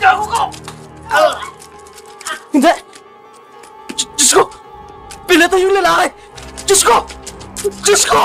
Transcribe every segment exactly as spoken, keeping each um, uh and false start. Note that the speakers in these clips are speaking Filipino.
Gago ko! Ah! Hindi! Diyos Diyos ko! Pinatay yung lalaki! Diyos ko! Diyos ko!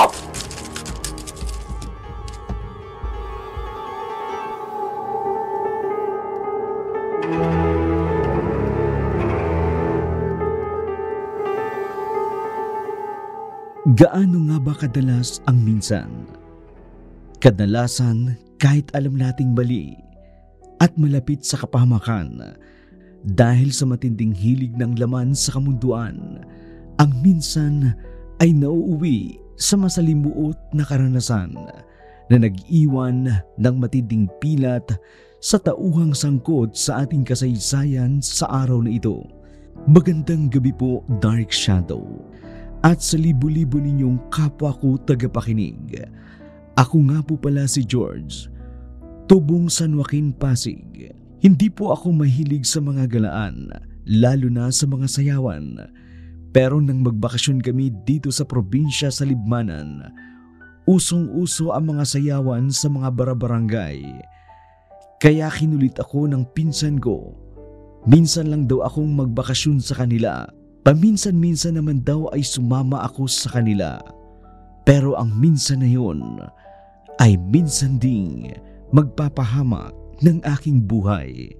Gaano nga ba kadalas ang minsan? Kadalasan kahit alam nating mali at malapit sa kapahamakan dahil sa matinding hilig ng laman sa kamunduan, ang minsan ay nauuwi sa masalimuot na karanasan na nag-iwan ng matinding pilat sa tauhang sangkot sa ating kasaysayan sa araw na ito. Magandang gabi po, Dark Shadow. At sa libo-libo ninyong kapwa ko tagapakinig, ako nga po pala si George, tubong San Joaquin, Pasig. Hindi po ako mahilig sa mga galaan, lalo na sa mga sayawan. Pero nang magbakasyon kami dito sa probinsya sa Libmanan, usong-uso ang mga sayawan sa mga barabarangay. Kaya kinulit ako ng pinsan ko. Minsan lang daw akong magbakasyon sa kanila. Paminsan-minsan naman daw ay sumama ako sa kanila. Pero ang minsan na yun ay minsan ding magpapahamak ng aking buhay.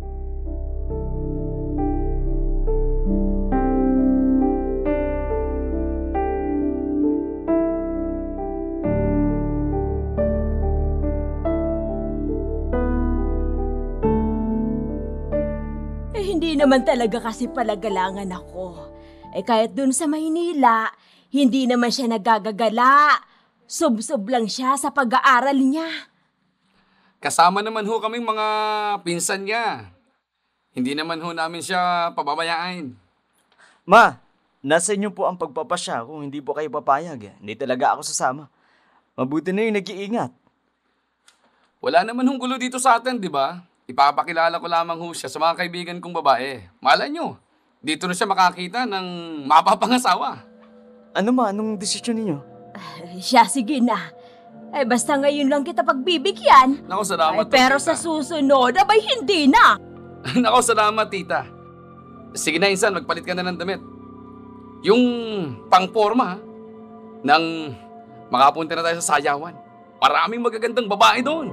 Hindi naman talaga kasi palagalangan ako. Eh kahit dun sa Maynila, hindi naman siya nagagagala. Sub-sub lang siya sa pag-aaral niya. Kasama naman ho kaming mga pinsan niya. Hindi naman ho namin siya pababayaan. Ma, nasa inyo po ang pagpapasya kung hindi po kayo papayag. Hindi talaga ako sasama. Mabuti na yung nag-iingat. Wala naman hong gulo dito sa atin, di ba? Ipapakilala ko lamang ho siya sa mga kaibigan kong babae. Malay nyo, dito na siya makakita ng mapapangasawa. Ano ma, anong desisyon ninyo? Uh, siya, sige na. Eh basta ngayon lang kita pagbibigyan. Naku, salamat. Ay, pero tita. sa susunod, abay hindi na. Naku, salamat, tita. Sige na, insan, magpalit ka na ng damit. Yung pangporma, nang makapunta na tayo sa Sayawan. Maraming magagandang babae doon.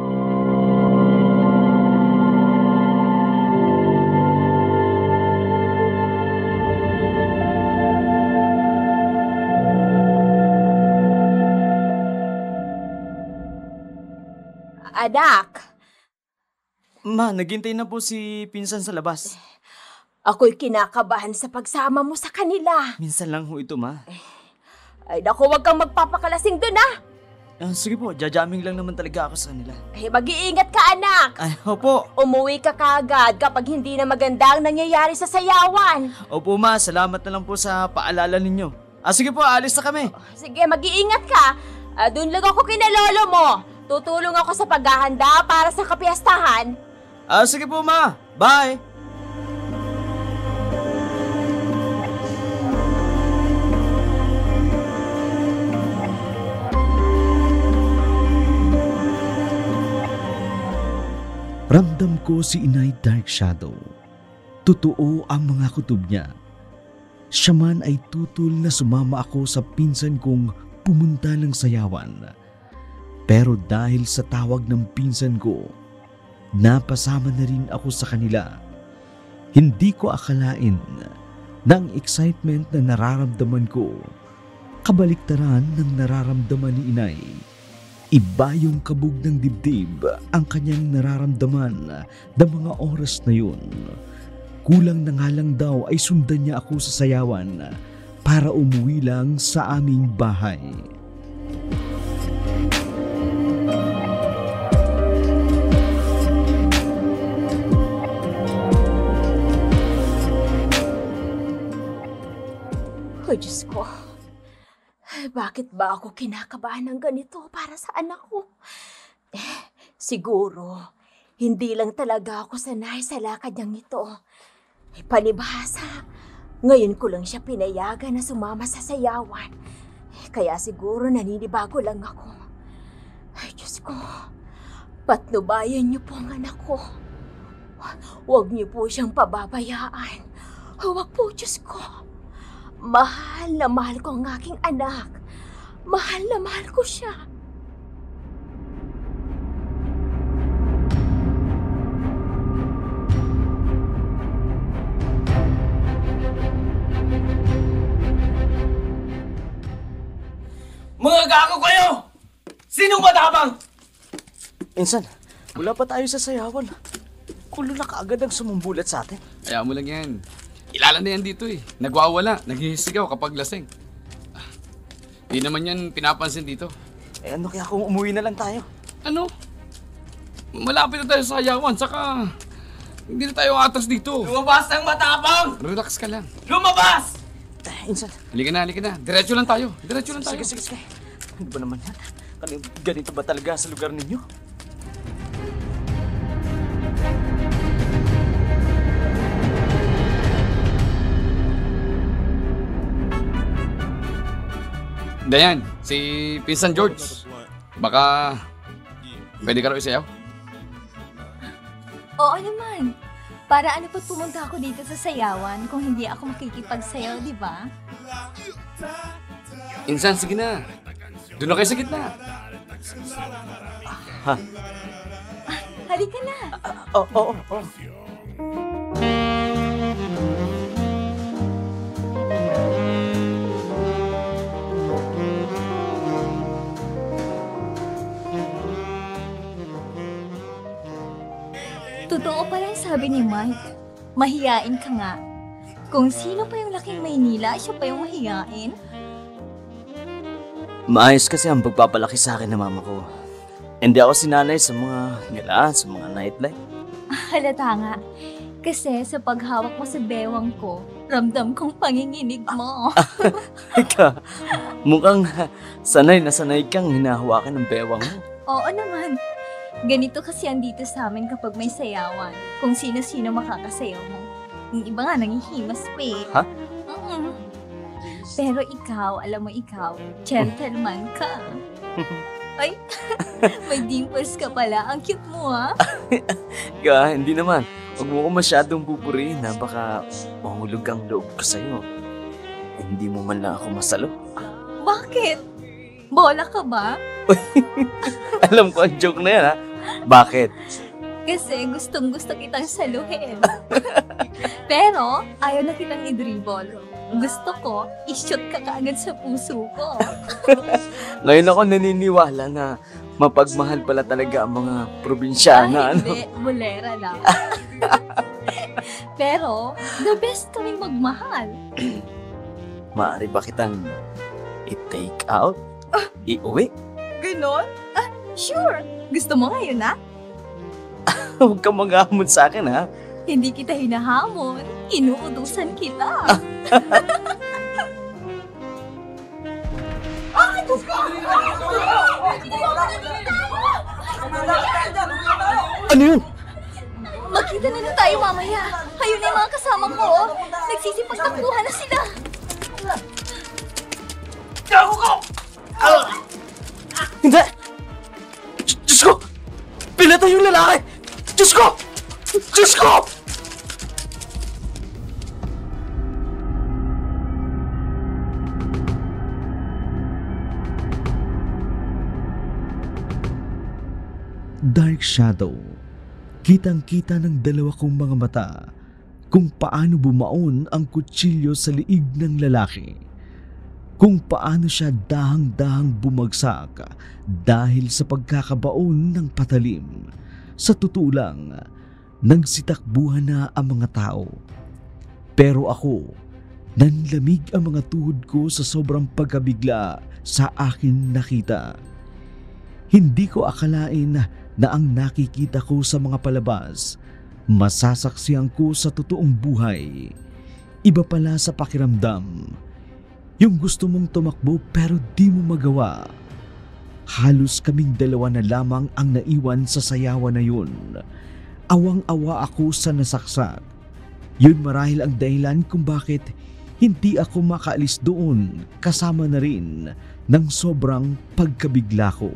Anak. Ma, naghintay na po si pinsan sa labas. Ako'y kinakabahan sa pagsama mo sa kanila. Minsan lang ho ito, ma. Ay naku, wag kang magpapakalasing dun ah. Ah, sige po, jajaming lang naman talaga ako sa kanila. Ay, mag-iingat ka anak. Ay, opo. Umuwi ka kaagad kapag hindi na maganda ang nangyayari sa Sayawan. Opo ma, salamat na lang po sa paalala ninyo. Ah, sige po, alis na kami. Sige, mag-iingat ka. Ah, dun lang ako kinalolo mo. Tutulong ako sa paghahanda para sa kapiyastahan. Ah, sige po ma. Bye! Ramdam ko si Inay Dark Shadow. Totoo ang mga kutob niya. Siya man ay tutol na sumama ako sa pinsan kong pumunta ng Sayawan. Pero dahil sa tawag ng pinsan ko, napasama na rin ako sa kanila. Hindi ko akalain na ang excitement na nararamdaman ko, kabaliktaran ng nararamdaman ni Inay. Iba yung kabog ng dibdib ang kanyang nararamdaman na mga oras na yun. Kulang na nga lang daw ay sundan niya ako sa Sayawan para umuwi lang sa aming bahay. Oh, Diyos ko. Bakit ba ako kinakabahan ng ganito para sa anak ko? Eh, siguro, hindi lang talaga ako sanay sa lakad niyang ito. Eh, palibhasa, ngayon ko lang siya pinayagan na sumama sa Sayawan. Eh, kaya siguro naninibago lang ako. Ay, Diyos ko, patnubayan niyo po ang anak ko. Huwag niyo po siyang pababayaan. Huwag po, Diyos ko. Mahal na mahal ko ang aking anak. Mahal na mahal ko siya. Mga gago kayo! Sinong matapang? Insan, wala pa tayo sa sayawan. Kulo na kaagad ang sumumbulat sa atin. Kaya mo lang yan. Kilala na yan dito eh. Nagwawala, naghihisigaw kapag lasing. Ah, di naman yan pinapansin dito. Eh ano kaya kung umuwi na lang tayo? Ano? Malapit na tayo sa Sayawan, saka hindi na tayo atras dito. Lumabas ng matapang! Relax ka lang. Lumabas! Eh, Insan. Halika na, halika na. Diretso lang tayo. Diretso lang tayo. Sige, sige, sige. Ano ba naman yan? Kan- Ganito ba talaga sa lugar ninyo? Dayan, si Pinsan George. Baka pwede ka raw isayaw? Oo naman. Para ano pa pumunta ako dito sa Sayawan kung hindi ako makikipagsayaw, di ba? Insan, sige na. Doon na kayo sa gitna. Ha? Halika na. Oo, oo, oo. Totoo pala ang sabi ni Mike. Mahiyain ka nga. Kung sino pa yung laking Maynila, siya pa yung mahiyain. Maayos kasi ang pagpapalaki sa akin ng mama ko. Hindi ako sinanay sa mga gala, sa mga nightlife. Halata nga. Kasi sa paghawak mo sa bewang ko, ramdam kong panginginig mo. Ika, mukhang sanay na sanay kang hinahawakan ng bewang mo. Oo naman. Ganito kasi ang dito sa amin kapag may sayawan. Kung sino-sino makakasayaw mo. Yung iba nga nangihimas pa eh. Ha? Mm-mm. Pero ikaw, alam mo ikaw, gentleman ka. Ay, may dimples ka pala. Ang cute mo ha. Ika, hindi naman. Huwag mo ko masyadong pupurihin na baka mahulog ang loob ko sa'yo. Eh, hindi mo man lang ako masalo. Bakit? Bola ka ba? Alam ko ang joke na yan ha. Bakit? Kasi gustong gusto kitang saluhin. Pero ayaw na kitang i-dribble. Gusto ko, i-shoot ka kaagad sa puso ko. Ngayon ako naniniwala na mapagmahal pala talaga ang mga probinsyana. Ah, hindi, bulera lang. Pero, the best kaming magmahal. Maaari ba kitang i-take out? I-uwi? Ganon? Ah, sure. Gusto mo ngayon, ha? Huwag kang maghamon sa akin ha. Hindi kita hinahamon. Inuutusan kita. Ano yun? Magkita na lang tayo mamaya. Ayun na yung mga kasama ko. Oh. Nagsisipagtakbuhan na sila. Gago ko! Hindi! Diyos Diyos ko! Pinatay yung lalaki! Diyos ko! Diyos ko! Dark shadow. Kitang-kita ng dalawa kong mga mata kung paano bumaon ang kutsilyo sa liig ng lalaki. Kung paano siya dahang-dahang bumagsak dahil sa pagkakabaon ng patalim. Sa totoo lang, nagsitakbuhan na ang mga tao. Pero ako, nanlamig ang mga tuhod ko sa sobrang pagkabigla sa akin nakita. Hindi ko akalain na ang nakikita ko sa mga palabas, masasaksihan ko sa totoong buhay. Iba pala sa pakiramdam. Yung gusto mong tumakbo pero di mo magawa. Halos kaming dalawa na lamang ang naiwan sa sayawan na yun. Awang-awa ako sa nasaksak. Yun marahil ang dahilan kung bakit hindi ako makaalis doon kasama na rin ng sobrang pagkabigla ko.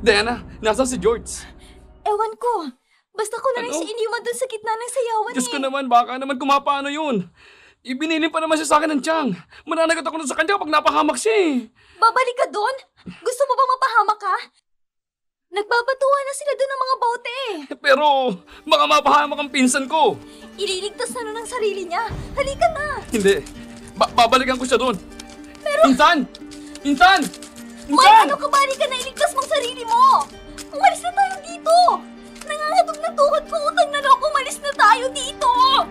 Diana, nasaan si George? Ewan ko. Basta ko na rin Ano? siya iniwan dun sa gitna ng sayawan Diyos eh. ko naman, baka naman kumapaano yun. Ibinilin pa naman siya sa akin ng tiyang. Mananagot ako na sa kanya kapag napahamak siya eh. Babalik ka doon? Gusto mo ba mapahamak ka? Nagbabatuhan na sila doon ng mga bote eh. Pero, baka mapahamak ang pinsan ko. Ililigtas na nun ang sarili niya. Halika na. Hindi. Ba- babalikan ko siya doon. Pero... Insan! Insan! May Insan! ano ka ba? Halika na, iligtas mong sarili mo. Umalis na tayo dito. Nangangatog na tuhod ko, utang na loob. Umalis na tayo dito.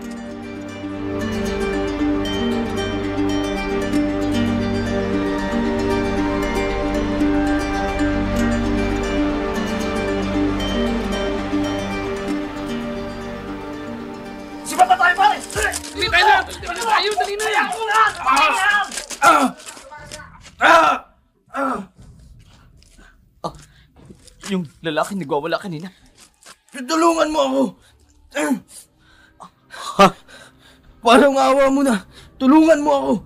Sibat na tayo, pare! Dali tayo na! Dali na tayo! Dali na! Ah! Ah! Ah! Yung lalaki nagwawala kanina. Tulungan mo ako! Ha? Parang awa mo na! Tulungan mo ako!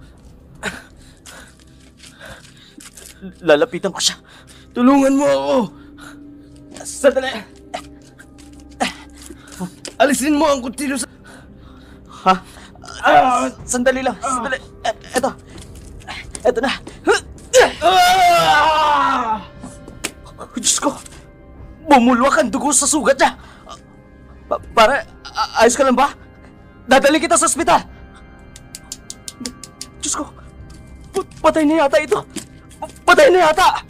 Lalapitan ko siya. Tulungan mo ako! Sandali! Alisin mo ang kutsilyo sa... Ha? Ah, sandali lang. Sandali. E- Eto. Eto na. Ah! Diyos ko. Bumulwak ang dugo sa sugat niya. Pa- Pare, a- ayos ka lang ba? Dadali kita sa ospital. Diyos ko. P- Patay na yata ito. P- Patay na yata.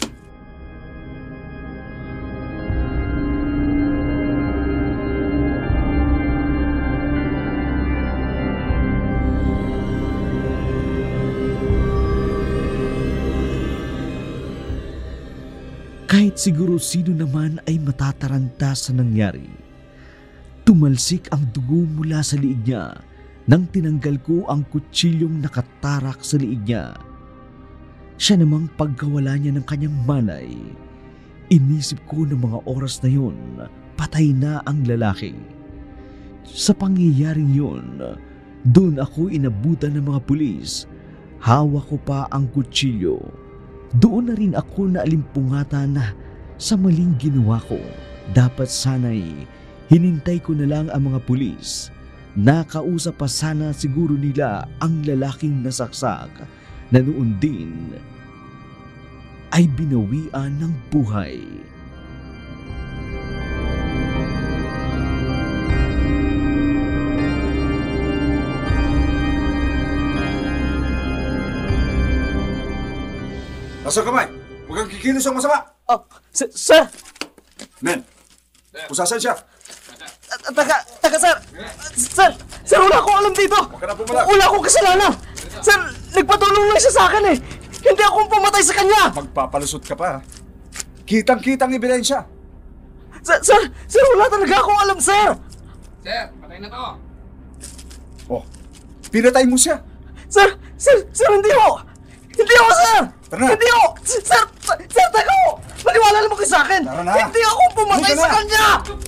Kahit siguro sino naman ay matataranta sa nangyari. Tumalsik ang dugo mula sa liig niya nang tinanggal ko ang kutsilyong nakatarak sa liig niya. Siya namang pagkawala niya ng kanyang malay. Inisip ko ng mga oras na yun, patay na ang lalaki. Sa pangyayaring yun, doon ako inabutan ng mga pulis. Hawak ko pa ang kutsilyo. Doon na rin ako naalimpungatan na sa maling ginawa ko. Dapat sana'y hinintay ko na lang ang mga pulis. Nakausap pa sana siguro nila ang lalaking nasaksak na noon din ay binawian ng buhay. Nasa kamay! Huwag kang kikilos ang masama! Oh, sir! Sir! Men, kung saan siya? Taka, taka sir! Sir! Sir, wala akong alam dito! Huwag ka na pumalag! Wala akong kasalanan! Sir, nagpatulong lang siya sa akin eh! Hindi akong pumatay sa kanya! Magpapalusot ka pa, ha? Kitang-kitang ebidensya! Sir, sir! Sir, wala talaga akong alam, sir! Sir, patay na to. Oh, pinatay mo siya! Sir! Sir! Sir, hindi ho! Hindi ho, sir! Tara na! Hindi ho! Sir! Sir! Sir, taga ho! Maniwala naman kayo sa akin! Tara na! Hindi ako pumatay Halika sa na! kanya!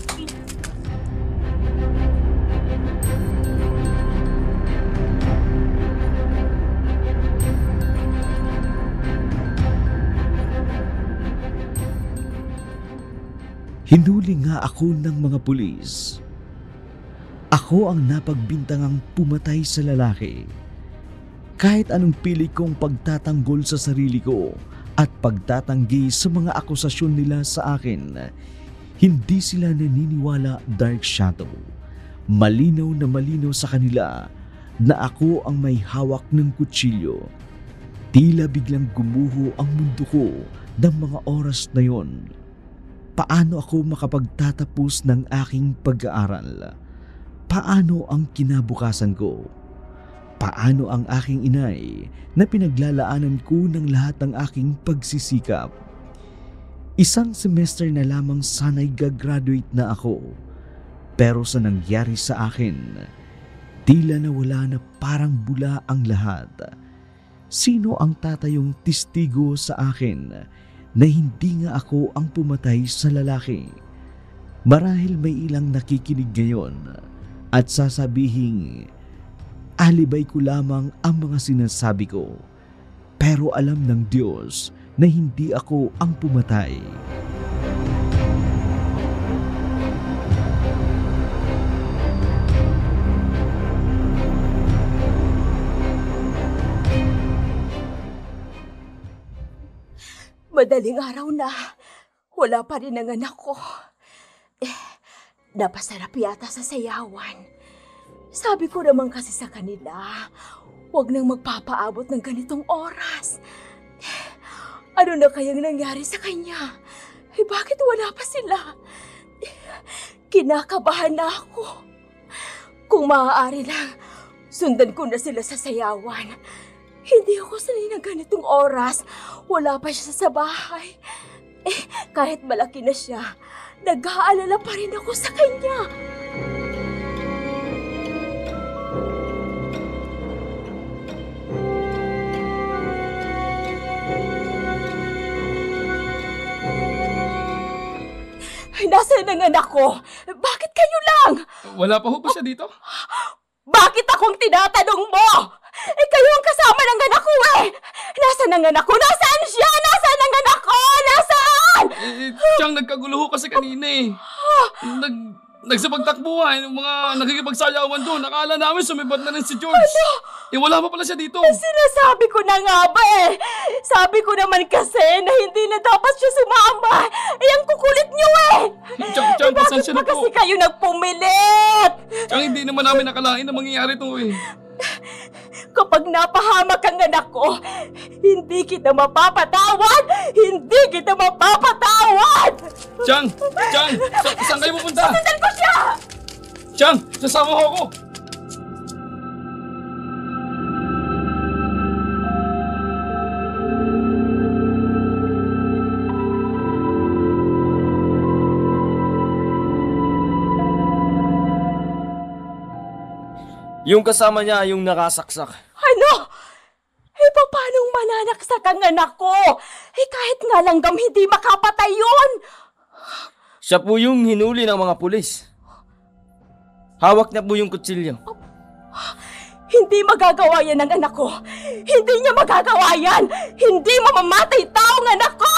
Hinuli nga ako ng mga pulis. Ako ang napagbintangang pumatay sa lalaki. Kahit anong pili kong pagtatanggol sa sarili ko at pagtatanggi sa mga akusasyon nila sa akin, hindi sila naniniwala, Dark Shadow. Malinaw na malinaw sa kanila na ako ang may hawak ng kutsilyo. Tila biglang gumuho ang mundo ko ng mga oras na yon. Paano ako makapagtatapos ng aking pag-aaral? Paano ang kinabukasan ko? Paano ang aking inay na pinaglalaanan ko ng lahat ng aking pagsisikap? Isang semester na lamang sana'y gagraduate na ako. Pero sa nangyari sa akin, tila nawala na parang bula ang lahat. Sino ang tatayong testigo sa akin na hindi nga ako ang pumatay sa lalaki? Marahil may ilang nakikinig ngayon at sasabihing alibay ko lamang ang mga sinasabi ko. Pero alam ng Diyos na hindi ako ang pumatay. madaling araw na, wala pa rin ang anak ko. Eh, napasarap yata sa Sayawan. Sabi ko naman kasi sa kanila, huwag nang magpapaabot ng ganitong oras. Eh, ano na kayang nangyari sa kanya? Eh, bakit wala pa sila? Eh, kinakabahan na ako. Kung maaari lang, sundan ko na sila sa Sayawan. Hindi ako sanay ng ganitong oras. Wala pa siya sa bahay. Eh, kahit malaki na siya, nag-aalala pa rin ako sa kanya. Ay, nasaan ang anak ko? Bakit kayo lang? Wala pa ho ba siya dito? Bakit akong tinatanong mo? Eh, kayo ang kasama ng anak ko eh! Nasaan ang anak ko? Nasaan siya? Nasaan ang anak ko? Nasaan? Eh, siyang nagkagulo ho kasi kanina eh. Nag, nagsapagtakbuhan, yung mga nakikipagsayawan doon. Nakala namin sumibat na rin si George. Ano? Eh, wala pa pala siya dito. Sinasabi ko na nga ba eh. Sabi ko naman kasi na hindi na dapat siya sumama. Eh, ang kukulit niyo eh. Tiyang, tiyang, Eh, bakit pasensya pa na po. kasi kayo nagpumilit? Tiyang, hindi naman namin nakalain na mangyayari ito eh. Kapag napahamak ang anak ko, hindi kita mapapatawad! Hindi kita mapapatawad! Tiyang, Tiyang, sa, saan kayo pupunta? Sundan ko siya! Tiyang, sasama ho ako. Yung kasama niya yung nakasaksak. Ano? Eh, paano mananaksak ang anak ko? Eh, kahit nga langgam hindi makapatay yun! Siya po yung hinuli ng mga pulis. Hawak niya po yung kutsilyo. Hindi magagawa yan ng anak ko! Hindi niya magagawa yan! Hindi mamamatay tao ang anak ko!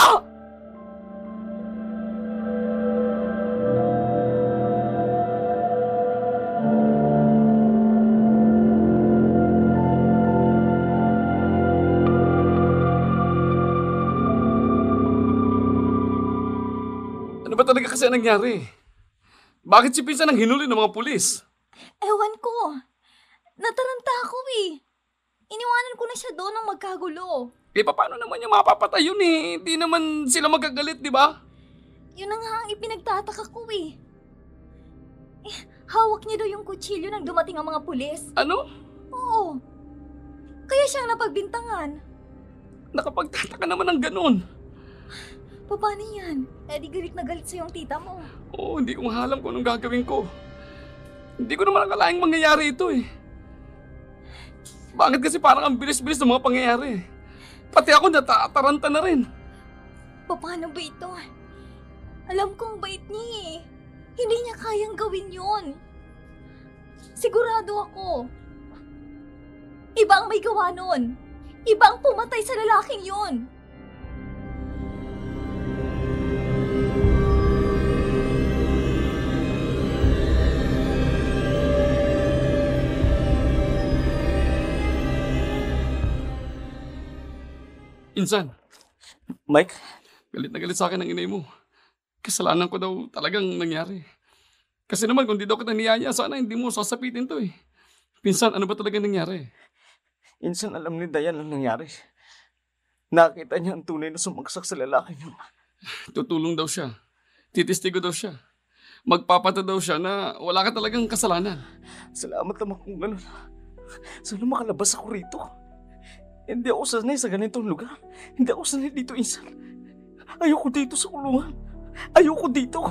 Ano ba talaga kasi ang nangyari? Bakit si Pinsan ang hinuli ng mga pulis? Ewan ko. Nataranta ako eh. Iniwanan ko na siya doon ng magkagulo. Eh, paano naman niya mapapatay yun eh? Hindi naman sila magagalit, di ba? Yun na nga ang ipinagtataka ko eh. Eh, hawak niya daw yung kutsilyo nang dumating ang mga pulis. Ano? Oo. Kaya siyang napagbintangan. Nakapagtataka naman ng ganun. Paano yan? Eh di galit na galit sa'yo ang tita mo. Oo, hindi ko nga alam kung anong gagawin ko. Hindi ko naman akalaing mangyayari ito eh. Bakit kasi parang ang bilis-bilis ng mga pangyayari? Pati ako natataranta na rin. Paano ba ito? Alam kong bait niya eh. Hindi niya kayang gawin yon. Sigurado ako. Iba ang may gawa nun. Iba ang pumatay sa lalaking yon. Insan, Mike? galit na galit sa akin ang inay mo. Kasalanan ko daw talagang nangyari. Kasi naman kung di daw kita niyaya, sana hindi mo sasapitin to eh. Pinsan, ano ba talaga nangyari? Insan, alam ni Dayan ang nangyari. Nakita niya ang tunay na sumagsak sa lalaki niyo. Tutulong daw siya. Titistigo daw siya. Magpapata daw siya na wala ka talagang kasalanan. Salamat naman kung gano'n. Sana makalabas ako rito. Hindi ako sanay sa ganitong lugar. Hindi ako sanay dito, Insan. Ayoko dito sa kulungan. Ayoko dito.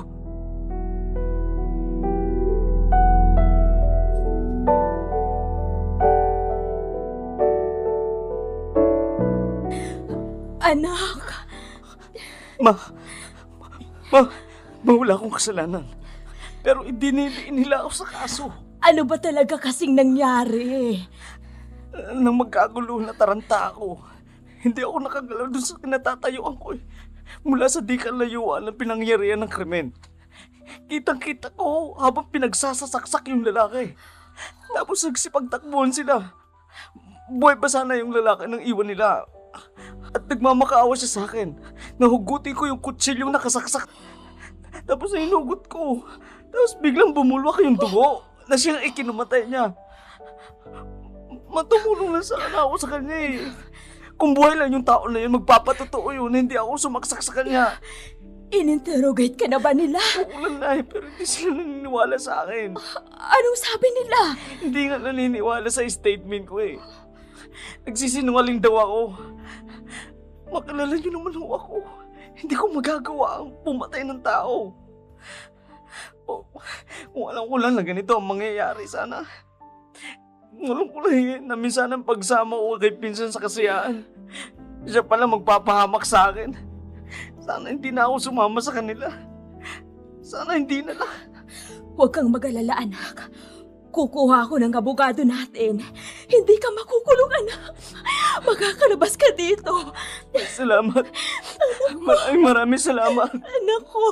Anak! Ma, ma, ma, wala akong kasalanan. Pero idiniliin nila ako sa kaso. Ano ba talaga kasing nangyari? Nang magkagulo na taranta ako, hindi ako nakagalaw dun sa kinatatayuan ko eh. Mula sa di kalayuan ng pinangyarihan ng krimen. Kitang-kita ko habang pinagsasasaksak yung lalaki. Tapos nagsipagtakbuhan sila. Buhay pa sana yung lalaki nang iwan nila. at nagmamakaawa siya sa akin. Nahugutin ko yung kutsilyong nakasaksak. Tapos hinugot ko. Tapos biglang bumulwak yung dugo na siyang ikinumatay niya. Matumulong lang sana ako sa kanya eh. Kung buhay lang yung tao na yun, magpapatotoo yun, hindi ako sumaksak sa kanya. In-interrogate ka na ba nila? Oo lang na eh, pero hindi sila naniniwala sa akin. Anong sabi nila? Hindi nga naniniwala sa statement ko eh. Nagsisinungaling daw ako. Makilala niyo naman ho ako. Hindi ko magagawa ang pumatay ng tao. Oh, kung alam ko lang na ganito ang mangyayari, sana alam ko lang eh, na minsan ang pagsama ko kay pinsan sa kasiyaan, siya pala magpapahamak sa akin. Sana hindi na ako sumama sa kanila. Sana hindi na lang. Huwag kang mag-alala, anak. Kukuha ako ng abogado natin. Hindi ka makukulong, anak. Makakalabas ka dito. Ay, salamat. Maraming maraming salamat. Anak ko.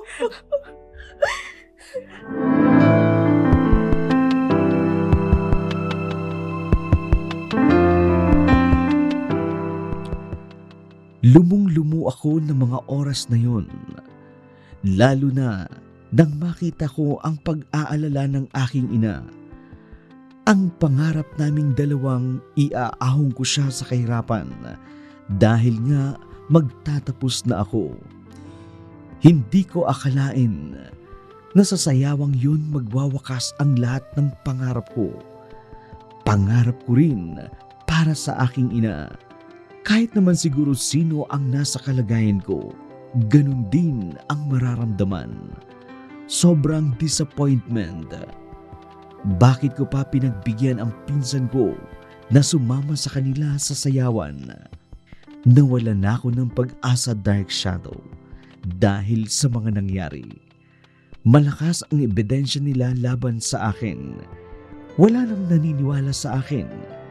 Lumong-lumo ako ng mga oras na yon, lalo na nang makita ko ang pag-aalala ng aking ina. Ang pangarap naming dalawang iaahong ko siya sa kahirapan dahil nga magtatapos na ako. Hindi ko akalain na sa sayawang yun magwawakas ang lahat ng pangarap ko. Pangarap ko rin para sa aking ina. Kahit naman siguro sino ang nasa kalagayan ko, ganun din ang mararamdaman. Sobrang disappointment. Bakit ko pa pinagbigyan ang pinsan ko na sumama sa kanila sa sayawan? Nawala na ako ng pag-asa, Dark Shadow, dahil sa mga nangyari. Malakas ang ebidensya nila laban sa akin. Wala nang naniniwala sa akin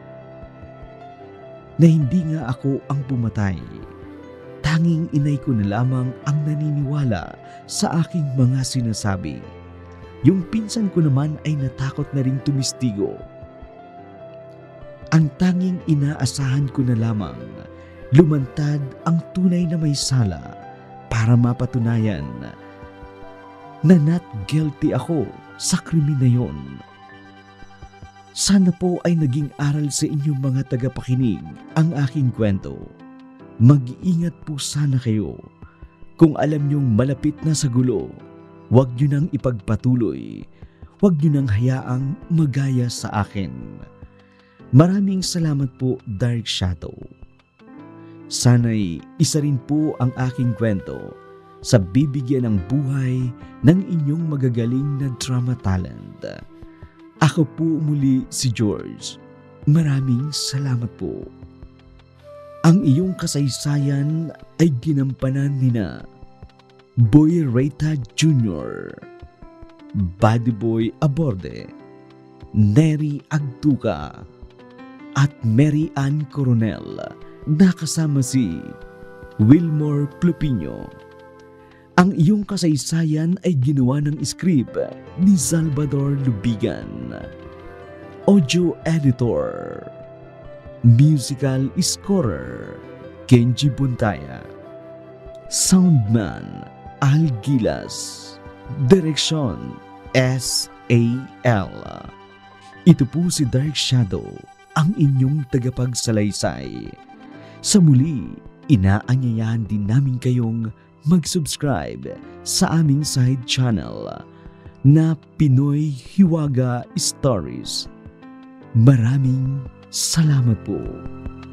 na hindi nga ako ang pumatay. Tanging inay ko na lamang ang naniniwala sa aking mga sinasabi. Yung pinsan ko naman ay natakot na rin tumistigo. Ang tanging inaasahan ko na lamang, lumantad ang tunay na may sala para mapatunayan na not guilty ako sa krimen na yon. Sana po ay naging aral sa inyong mga tagapakinig ang aking kwento. Mag-iingat po sana kayo. Kung alam niyong malapit na sa gulo, huwag niyo nang ipagpatuloy. Huwag niyo nang hayaang magaya sa akin. Maraming salamat po, Dark Shadow. Sana'y isa rin po ang aking kwento sa bibigyan ng buhay ng inyong magagaling na drama talent. Ako po muli si George. Maraming salamat po. Ang iyong kasaysayan ay ginampanan nina Boy Reyta Junior, Buddy Boy Aborde, Neri Agtuca, at Mary Ann Coronel, nakasama si Wilmore Plupino. Ang iyong kasaysayan ay ginawa ng script ni Salvador Lubigan. Audio editor, musical scorer, Kenji Buntaya. Soundman, Al Gilas. Direksyon, S A L. Ito po si Dark Shadow, ang inyong tagapagsalaysay. Sa muli, inaanyayahan din namin kayong mag-subscribe sa aming side channel na Pinoy Hiwaga Stories. Maraming salamat po.